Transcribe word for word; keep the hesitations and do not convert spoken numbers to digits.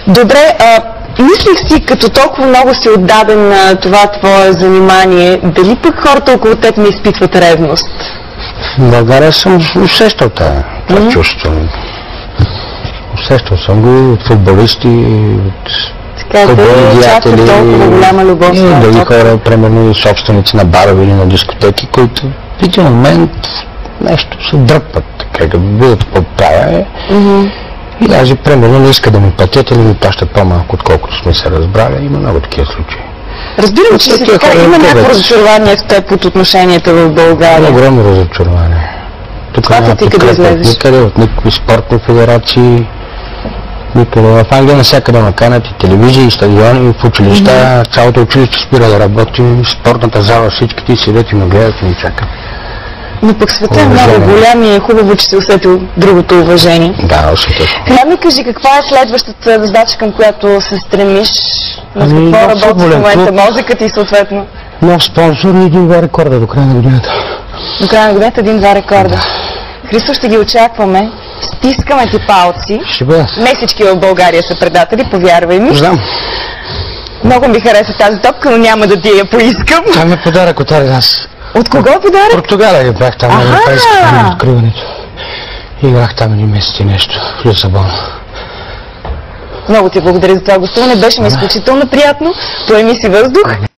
Добре, а, мислих си, като толкова много си отдаден на това твое занимание, дали пък хората около теб не изпитват ревност? В България съм усещал това, това mm-hmm. чувство. Усещал съм го от футболисти, от футболни толкова голяма любов. И други хора, примерно и собственици на барове или на дискотеки, които в един момент нещо се дръпват, така да бъдат по-правя. Mm-hmm. И даже, примерно, не иска да ми платят или да ми плащат по-малко, отколкото сме се разбрали. Има много такива случаи. Разбирам, че си така, има някакво разочарование в теб от отношенията в България. Огромно разочарование. Тук това ти къде излезеш? Никъде, от никакви спортни федерации, никъде. В Англия навсякъде наканят и телевизии, и стадиони, и в училища. Mm-hmm. Цялото училище спира да работи, спортната зала, всички ти седят и ме гледат и ни чакат. Но пък света е много голям и е хубаво, че си усетил другото уважение. Да, усетил. Сега ми кажи, каква е следващата задача, към която се стремиш? На какво ами, работи в момента? Музиката и съответно? Нов спонсор и един-два рекорда до края на годината. До края на годината един-два рекорда. Да. Христо, ще ги очакваме. Стискаме ти палци. Ще бъда. Не всички в България са предатели, повярвай ми. Знам. Много ми хареса тази топка, но няма да ти я поискам. Това ми е подарък от Адидас. От кого е подарък? Португалия бях там на европейското откриването. Играх там един месец и нещо в Лисабон. Много ти благодаря за това гостуване, беше ми изключително приятно. Поеми си въздух.